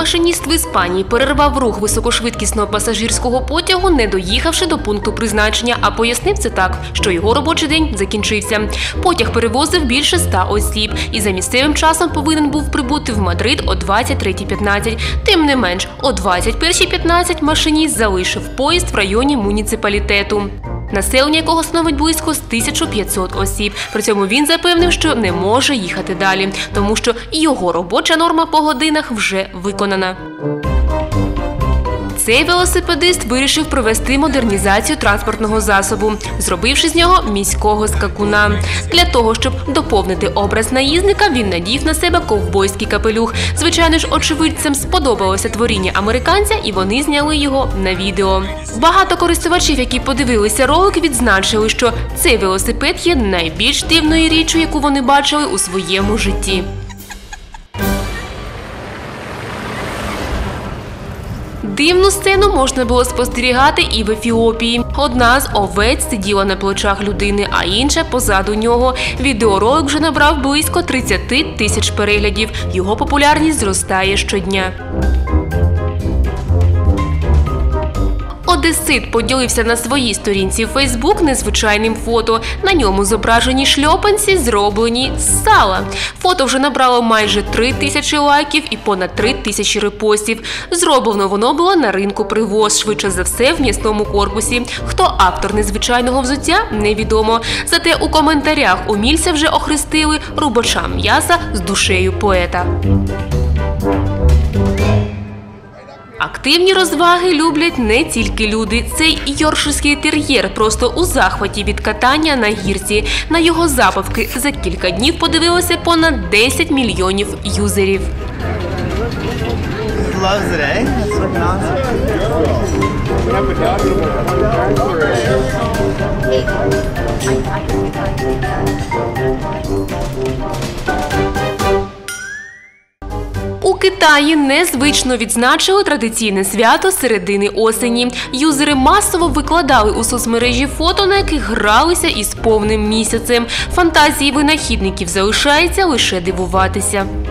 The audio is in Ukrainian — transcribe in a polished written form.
Машиніст в Іспанії перервав рух високошвидкісного пасажирського потягу, не доїхавши до пункту призначення, а пояснив це так, що його робочий день закінчився. Потяг перевозив більше 100 осіб і за місцевим часом повинен був прибути в Мадрид о 23:15. Тим не менш, о 21:15 машиніст залишив поїзд в районі муніципалітету, населення якого становить близько 1500 осіб. При цьому він запевнив, що не може їхати далі, тому що його робоча норма по годинах вже виконана. Цей велосипедист вирішив провести модернізацію транспортного засобу, зробивши з нього міського скакуна. Для того, щоб доповнити образ наїзника, він надів на себе ковбойський капелюх. Звичайно ж, очевидцям сподобалося творіння американця, і вони зняли його на відео. Багато користувачів, які подивилися ролик, відзначили, що цей велосипед є найбільш дивною річчю, яку вони бачили у своєму житті. Дивну сцену можна було спостерігати і в Ефіопії. Одна з овець сиділа на плечах людини, а інша позаду нього. Відеоролик вже набрав близько 30 тисяч переглядів. Його популярність зростає щодня. Одесит поділився на своїй сторінці в Фейсбук незвичайним фото. На ньому зображені шльопанці, зроблені з сала. Фото вже набрало майже 3000 лайків і понад 3000 репостів. Зроблено воно було на ринку Привоз, швидше за все в м'ясному корпусі. Хто автор незвичайного взуття – невідомо. Зате у коментарях умільця вже охрестили рубачам м'яса з душею поета. Активні розваги люблять не тільки люди. Цей йоркширський тер'єр просто у захваті від катання на гірці. На його забавки за кілька днів подивилося понад 10 мільйонів юзерів. У Китаї незвично відзначили традиційне свято середини осені. Юзери масово викладали у соцмережі фото, на яких гралися із повним місяцем. Фантазії винахідників залишається лише дивуватися.